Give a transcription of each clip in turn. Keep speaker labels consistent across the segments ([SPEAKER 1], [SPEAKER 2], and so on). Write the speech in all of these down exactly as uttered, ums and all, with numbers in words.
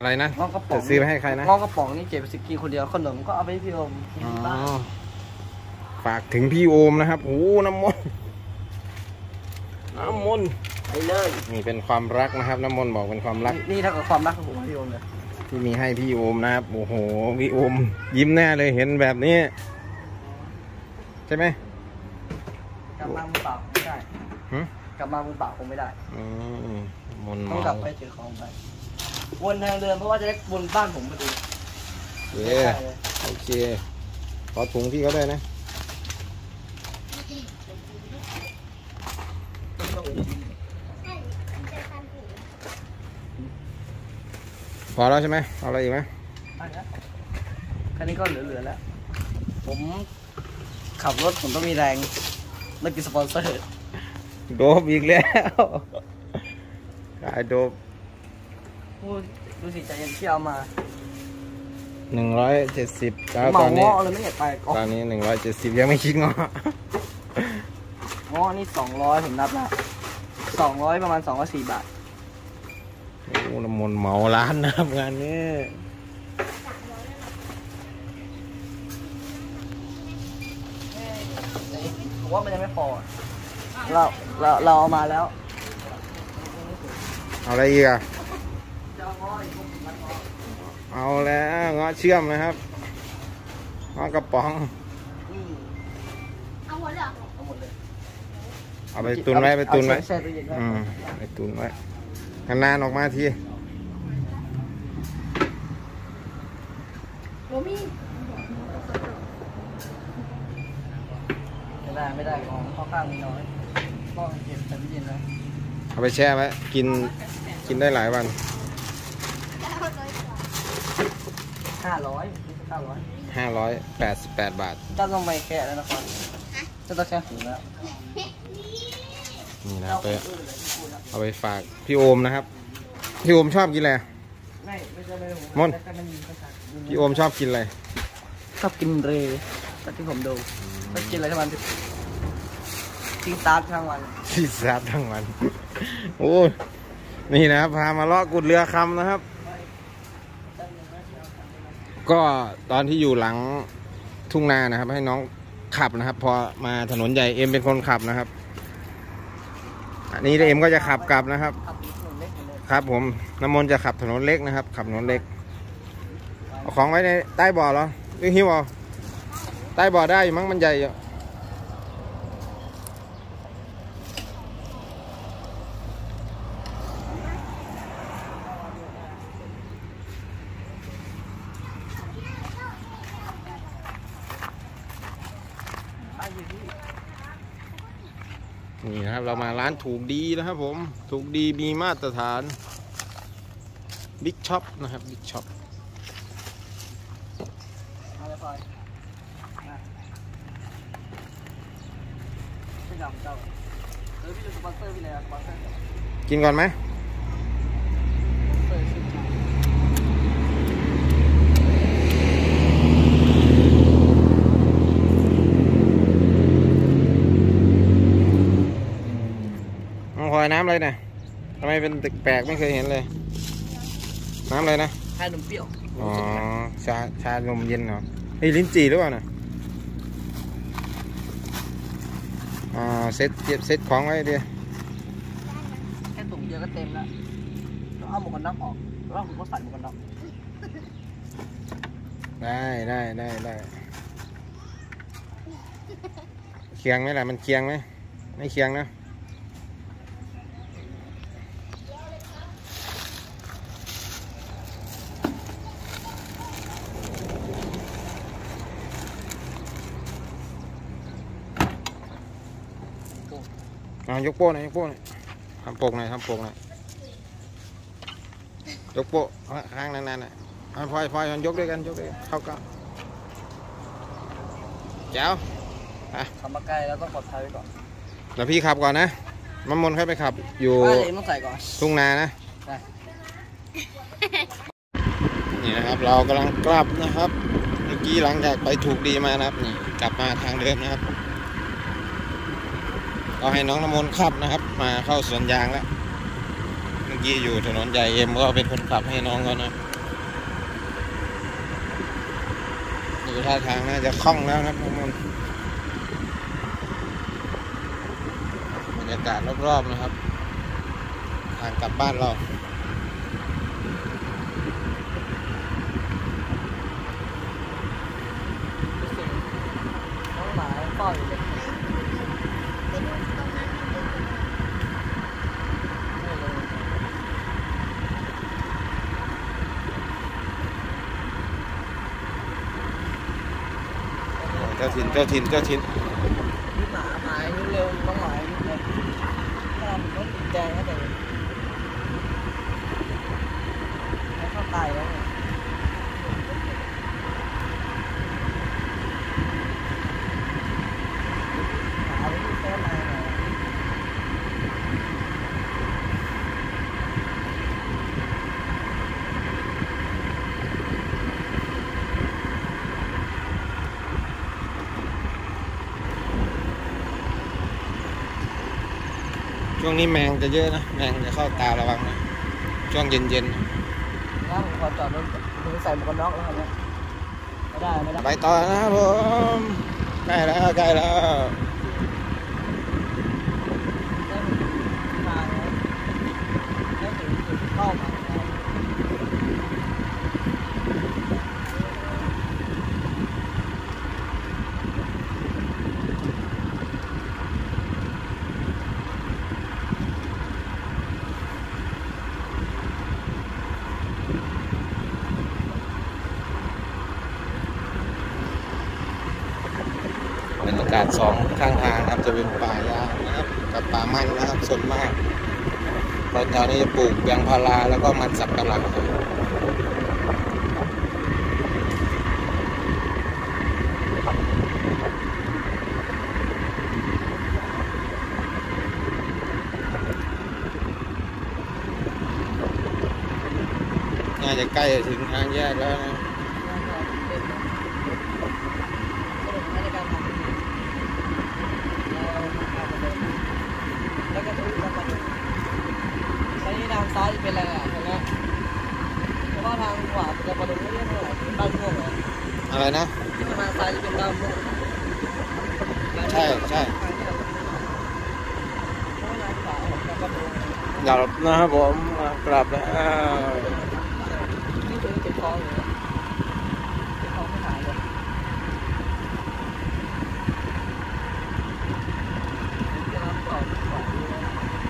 [SPEAKER 1] อะไรนะ
[SPEAKER 2] งอกระป๋อง
[SPEAKER 1] ซื้อไปให้ใครนะ
[SPEAKER 2] งอกระป๋องนี่เก็บไปกินคนเดียวขนมก็เอาไปพี่โอมกินบ้าง
[SPEAKER 1] ฝากถึงพี่โอมนะครับโอ้น้ำมนต์น้ำมนต์
[SPEAKER 2] ไปเลย
[SPEAKER 1] นี่เป็นความรักนะครับน้ำมนต์บอกเป็นความรัก
[SPEAKER 2] นี่เท่ากับความรักของผมพี่โอมเลย
[SPEAKER 1] ที่มีให้พี่โอมนะครับโอ้โหพี่โอมยิ้มแน่เลยเห็นแบบนี้ใช่ไหม
[SPEAKER 2] กลับมามือเปล่าไม่ได้กลับมามือเปล่าคงไม่ได้
[SPEAKER 1] มนต์
[SPEAKER 2] ต้องกลับไปถือของไปวนทางเดินเพราะว่าจะได้วนบ้านผมพอดี
[SPEAKER 1] โอเคโอเคขอถุงพี่เขาได้นะพอแล้วใช่ไหมเอาอะไรอีกไหม
[SPEAKER 2] แค่นี้ก็เหลือๆแล้วผมขับรถผมต้องมีแรงเลิกกินสปอนเซอร์
[SPEAKER 1] โดบอีกแล้วขายโดบ
[SPEAKER 2] ดูสิใจเย็นที่เอามา
[SPEAKER 1] หนึ่งร้อยเจ็ดสิบแล้ว
[SPEAKER 2] ตอนนี้เลยไม่เห็นไป
[SPEAKER 1] ตอนนี้หนึ่งร้อยเจ็ดสิบยังไม่คิดงอ
[SPEAKER 2] ง้อนี่สองร้อยผมนับแล้วสองร้อยประมาณสองร้อยสี่บาท
[SPEAKER 1] โอ้น้ำมนต์เหมาร้านนะครับงานนี้
[SPEAKER 2] ผมว่ามันยังไม่พอเราเราเราเอามาแล้ว
[SPEAKER 1] เอาอะไรอีกอะเอาแล้วเงาะเชื่อมนะครับเงาะกระป๋อง
[SPEAKER 2] เอาหมดเลยเอาหมดเลย
[SPEAKER 1] เอาไปตุนไว้ไปตุนไว้อืมไปตุนไว้นานๆออกมาที
[SPEAKER 2] ไม่ได้ไม่ได้ของข้าวข้างมีน้อยต้องเก็บแต่ไม่เย็นนะ
[SPEAKER 1] เอาไปแช่ไว้กินกินได้หลายวัน
[SPEAKER 2] ห้าร้อยห้าร้อย
[SPEAKER 1] ห้าร้อยแปดสิบแปดบาท
[SPEAKER 2] เจ้าต้องไปแค่แล้วนะครับเจ้าต้องแค่ถึงแล้ว
[SPEAKER 1] นี่นะไปเอาไปฝากพี่โอมนะครับพี่โอมชอบกินอะไร
[SPEAKER 2] ไม่ไม่ใช่ไม่
[SPEAKER 1] มนพี่โอมชอบกินอะไร
[SPEAKER 2] ชอบกินเรย์แต่ที่ผมดูไม่กินอะไรทั้งวันกินซาร์ทั้งวัน
[SPEAKER 1] กินซาร์ทั้งวันโอ้นี่นะครับพามาเลาะกุดเรือคำนะครับก็ตอนที่อยู่หลังทุ่งนานะครับให้น้องขับนะครับพอมาถนนใหญ่เอ็มเป็นคนขับนะครับอันนี้เอ็มก็จะขับกลับนะครับครับผมน้ำมนต์จะขับถนนเล็กนะครับขับถนนเล็กเอาของไว้ในใต้บ่อเหรอหรือหิ้วเอาใต้บ่อได้อยู่มั้งมันใหญ่อยู่นี่นะครับเรามาร้านถูกดีนะครับผมถูกดีมีมาตรฐานบิ๊กช็อปนะครับบิ๊กช็อปกินก่อนไหมคอยน้ำอะไรนะทำไมเป็นแปลกไม่เคยเห็นเลยน้ำอะไรนะ
[SPEAKER 2] ชานมเปรี้ยว
[SPEAKER 1] อ๋อชาชานมเย็นเหรอไอ้ลิ้นจี่หรือเปล่านะอ่าเซ็ตเก็บเซ็ตของไว้ดิ
[SPEAKER 2] แค่ถุงเดียวก็เต็มแล้วต้องเอาหมวกกันน็อกออกแล้วผมก็ใส่หมวกกันน็อก
[SPEAKER 1] ได้ได้ได้ได้เคียงไหมล่ะมันเคียงไหมไม่เคียงนะยกโป้หน่อยยกโป้หน่อยทำโป่งหน่อยทำโป่งหน่อยยกโป้ข้างนั้นๆน่ะพลอยพลอยยกด้วยกันยกด้วยเข้ากันเจ้า
[SPEAKER 2] ขับมาไกลแล้วต้องปลอดภัยไว้ก่อน
[SPEAKER 1] แล้วพี่ขับก่อนนะมันมนให้ไปขับอยู่ทุ่งนานะนี่นะครับเรากำลังกลับนะครับเมื่อกี้หลังจากไปถูกดีมานะครับนี่กลับมาทางเดิมนะครับก็ให้น้องน้ำมนต์ขับนะครับมาเข้าสวนยางแล้วเมื่อกี้อยู่ถนนใหญ่เอ็มก็เป็นคนขับให้น้องเขานะดูท่าทางน่าจะคล่องแล้วนะทุกคนบรรยากาศรอบๆนะครับทางกลับบ้านเรา
[SPEAKER 2] น้องหมาเฝ้าอยู่เลย
[SPEAKER 3] ไปดูตรงนั้นมันเป็นยังไง
[SPEAKER 2] ไม่เลย
[SPEAKER 1] เจ้าถิ่นเจ้าถิ่นเจ้าถิ่น
[SPEAKER 2] นี่หมาหมาเร็วๆน้องหมานิดเลยถ้าเราต้องติดแดงก็แต่แล้วเข้าตายแล้วเนี่ยหมาที่แค่มาหน่อย
[SPEAKER 1] ช่วงนี้แมงจะเยอะนะแมงจะเข้าตาระวังนะช่วงเย็น
[SPEAKER 2] ถ้าผมขอจอดรถถึงใส่หมวกกันน็อกแล้วครับเนี่ยไม่ได้ไม่ได้
[SPEAKER 1] ๆไปต่อนะครับผมใกล้แล้วใกล้แล้ว
[SPEAKER 2] มาแล้วแล้วถึงจุดเป้าหมายแล้ว
[SPEAKER 1] บรรยากาศสองข้างทางนะครับจะเป็นป่ายางนะครับกับป่ามันนะครับส่วนมากเพราะแถวนี้จะปลูกยางพาราแล้วก็มันสับปะหลังครับน่าจะใกล้ถึงทางแยกแล้วนะ
[SPEAKER 2] แล้วก็ทุกแล้วก็ทุกแล้วนี่ทางซ้ายจะเป็นอะไรอ่ะเห็นไหมเพราะว่าทางขวาจะประดุไม่ได้เท่าไหร่เป็นบ้านม่วงเหรอ
[SPEAKER 1] อะไรนะ
[SPEAKER 2] ทางซ้ายจะเป็นบ้านม่วง
[SPEAKER 1] ใช่ใช่
[SPEAKER 2] เพราะว่าทางขวาผมจะประดุ
[SPEAKER 1] กลับนะครับผมกลับแล้ว
[SPEAKER 2] นี่คือเจ็บคออยู่เจ็บคอไม่หายเลยจะรับต่อขวาอยู่แล้ว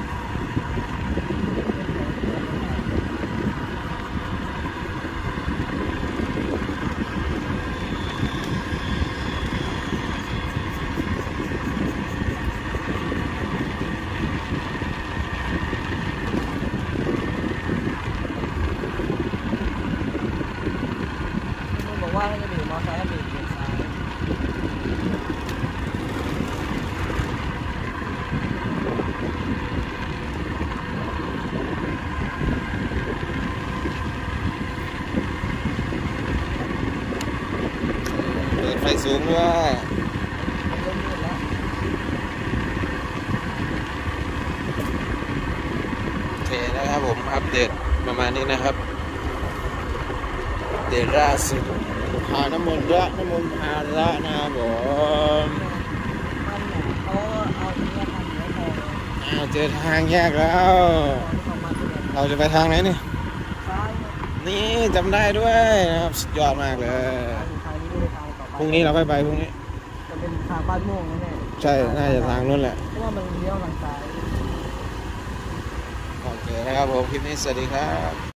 [SPEAKER 2] มันบอกว่าถ้าจะบีบมอเตอร์ไซค์ให้บีบเลนซ้าย
[SPEAKER 1] เปิดไฟสูงด้วย
[SPEAKER 2] มันเริ่มมืดแล้ว
[SPEAKER 1] โอเคนะครับผมอัปเดตประมาณนี้นะครับเดตล่าสุดพาน้ำมนต์ละน้ำมนต์พาละนะครับผม
[SPEAKER 2] มันเนี่ยเขาเอาเนื้อทำเนื้อทอง
[SPEAKER 1] อ้าวเจอทางแยกแล้ว
[SPEAKER 2] ประมาณสิบเอ็ด
[SPEAKER 1] เราจะไปทางไหนนี่
[SPEAKER 2] ซ้าย
[SPEAKER 1] นี่จำได้ด้วยนะครับสุดยอดมากเลย
[SPEAKER 2] ทางนี้ไม่ได้ทางต่อไป
[SPEAKER 1] พรุ่งนี้เราค่อยไปพรุ่งนี้
[SPEAKER 2] จะเป็นทางบ้านม่วงแน่ๆ
[SPEAKER 1] ใช่น่าจะทางนู้นแหละ
[SPEAKER 2] เพราะว่ามันเลี้ยวทางซ้าย
[SPEAKER 1] โอเคนะครับผมคลิปนี้สวัสดีครับ